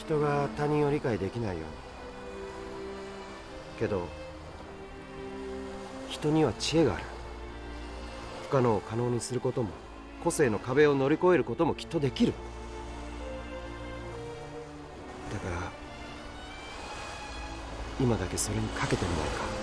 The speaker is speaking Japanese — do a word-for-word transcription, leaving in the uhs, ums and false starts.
人が他人を理解できないように。けど人には知恵がある。不可能を可能にすることも、個性の壁を乗り越えることもきっとできる。だから今だけそれにかけてみないか。